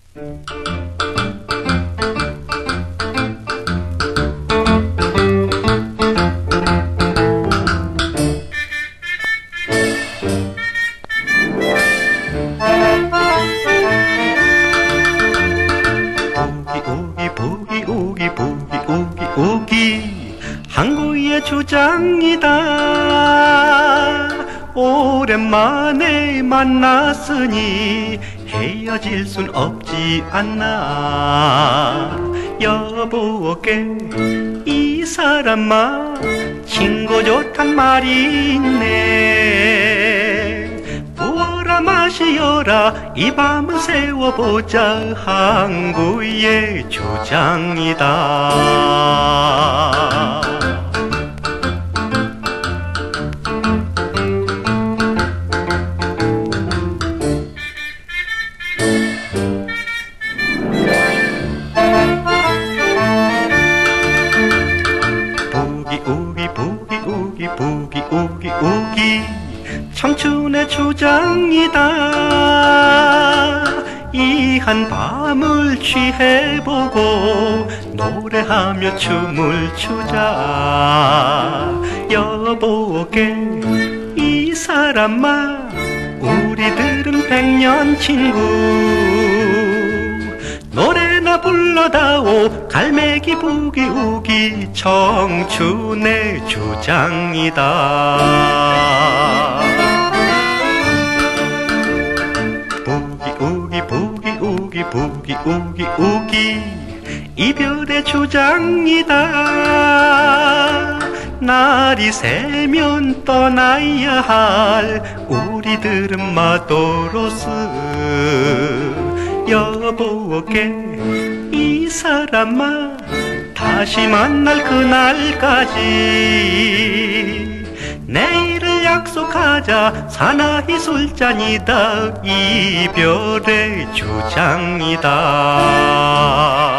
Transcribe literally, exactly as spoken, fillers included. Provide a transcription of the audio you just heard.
오기 오기 오기 오기 오기 항구의 주장이다. 오랜만에 만났으니 헤어질 순 없지 않나. 여보게 이 사람아 친구 좋단 말이 있네. 부어라 마시어라 이 밤을 세워보자. 항구의 주장이다. 오기 오기 오기 오기 오기 오기 청춘의 주장이다. 이 한밤을 취해보고 노래하며 춤을 추자. 여보게 이 사람아 우리들은 백년 친구. 노래나 불러다오 갈매기 부기 우기 청춘의 주장이다. 부기 우기 부기 우기 부기 우기 우기 이별의 주장이다. 날이 새면 떠나야 할 우리들은 마도로스. 여보게 이 사람아 다시 만날 그날까지 내일을 약속하자. 사나이 술잔이다. 이별의 주장이다.